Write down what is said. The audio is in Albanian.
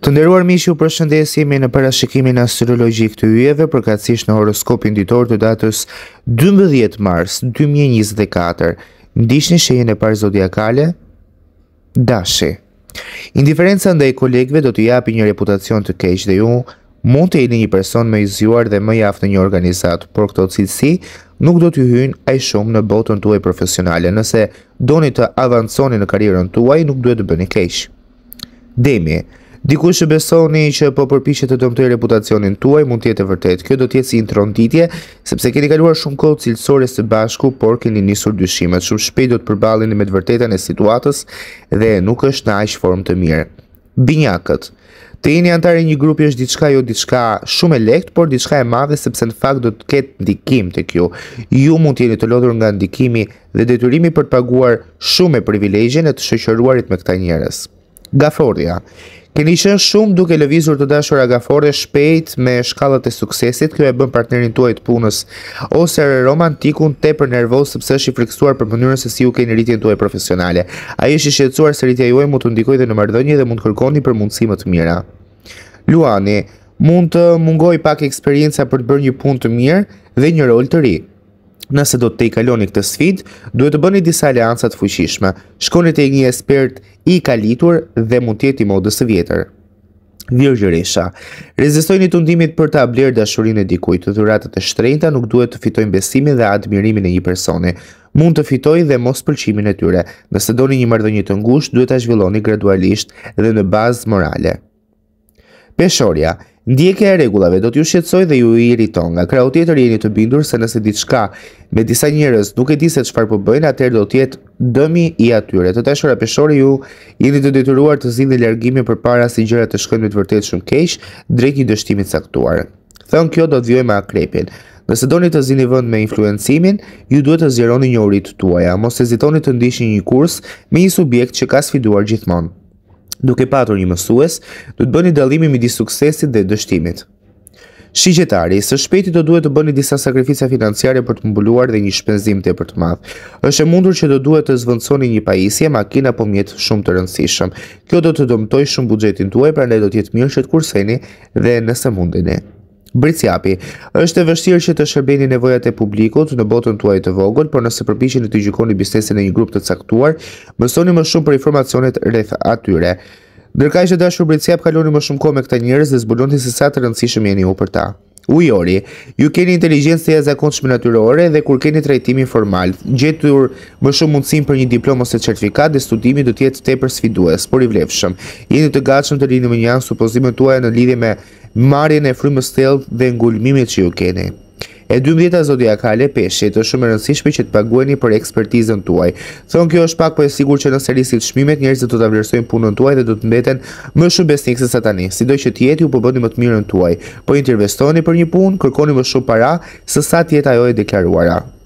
Të nderuar miq, ju përshëndesemi në parashikimin astrologjik të yjeve, përkatësisht në horoskopin ditor të datës 12 mars 2024. Ndiqni shenjën e parë zodiakale, Dashi. Indiferenca ndaj kolegëve do t'ju japi një reputacion të keq dhe ju mund të jeni një person më i zgjuar dhe më i aftë në një organizat, por këto cilësi nuk do t'ju hyjnë aq shumë në botën tuaj profesionale. Nëse doni të avanconi në karrierën tuaj, nuk duhet të bëni keq. Demi. Dikush që besoni që po përpiqet të dëmtojë reputacionin tuaj mund të jetë vërtet. Kjo do të jetë si një tronditje, sepse keni kaluar shumë kohë cilësore së bashku, por keni nisur dyshimet. Shumë shpejt do të përballeni me të vërtetën e situatës dhe nuk është në aq formë të mirë. Binjakët. Të jeni antar i një grupi është diçka shumë e lehtë, por diçka e madhe, sepse në fakt do të ketë ndikim tek ju. Ju mund të jeni të lodhur nga ndikimi dhe detyrimi për të paguar shumë me privilegjen e të shoqëruarit me këta njerëz. Gafordhja. Keni qenë shumë duke lëvizur të dashura gafore shpejt me shkallët e suksesit. Kjo e bën partnerin tuaj të punës ose romantikun tepër nervoz, sepse është i friksuar për mënyrën se si ju keni rritjen tuaj profesionale. Ai është i shqetësuar se rritja juaj mund të ndikojë dhe në marrëdhënie dhe mund kërkoni për mundësi më të mira. Luani, mund të mungoj pak eksperjenca për të bërë një punë të mirë dhe një rol të ri. Nëse do të i kaloni këtë sfidë, duhet të bëni disa aleanca të fuqishme. Shkoni te një ekspert i kalitur dhe mund të jetë i modës së vjetër. Virgjëresha. Rezistojini tundimit për ta blerë dashurinë e dikujt. Dhuratat e shtrenjta nuk duhet të fitojnë besimin dhe admirimin e një personi. Mund të fitojë dhe mospëlqimin e tyre. Nëse doni një marrëdhënie të ngushtë, duhet ta zhvilloni gradualisht dhe në bazë morale. Peshorja. Ndjekja e rregullave do t'ju shqetësojë dhe ju irriton. Nga krau tjetër jeni të bindur se nëse diçka me disa njerëz nuk e di se çfarë po bëjnë, atëherë do të jetë dëmi i atyre. Të dashura peshore, ju jeni të detyruar të zgjidhni largimin përpara se gjërat të shkojnë me të vërtetë shumë keq drejt një dështimi të caktuar. Thënë kjo do të vijojë me akrepin. Nëse doni të zgjidhni vend me influencimin, ju duhet të zgjeroni njohurit tuaja. Mos hezitoni të ndiqni një kurs me një subjekt që ka sfiduar gjithmonë. Duke patur një mësues, do të bëni dallimin midis suksesit dhe dështimit. Shigjetari, së shpejti do duhet të bëni disa sakrifica financiare për të mbuluar dhe një shpenzim tepër të madh. Është e mundur që do duhet të zvendçoni një pajisje, makinë apo mjet shumë të rëndësishëm. Kjo do të dëmtojë shumë buxhetin tuaj, prandaj do të jetë mirë që të kurseni dhe nëse mundeni. Bricjapi, është e vështirë që të shërbeni nevojat e publikut në botën tuaj të vogël, por nëse përpiqeni të gjykoni biznesin e një grup të caktuar, mësoni më shumë për informacionet rreth atyre. Ndërkaq që dashur Bricjap, kaloni më shumë kohë me këta njerëz dhe zbuloni se sa të rëndësishëm jeni ju për ta. Ujori, ju keni inteligjencë të jashtëzakonshme natyrore dhe kur keni trajtimin formal, gjetur më shumë mundësinë për një diplomë ose certifikat dhe studimi do të jetë tepër sfidues, por i vlefshëm. Jeni të gatshëm të lini më një anë supozimet tuaja në lidhje me marrjen e frymës thellë dhe ngulmimit që ju keni. E 12-ta zodiakale, Peshqit, është shumë e rëndësishme që të pagueni për ekspertizën tuaj. Thonë kjo është pak po e sigurt që nëse rrisit çmimet, njerëzit do ta vlerësojnë punën tuaj dhe do të mbeten më shumë besnik se sa tani. Sido që të jetë, ju po bëni më të mirën tuaj. Po intervestoni për një punë, kërkoni më shumë para se sa të jetë ajo e deklaruara.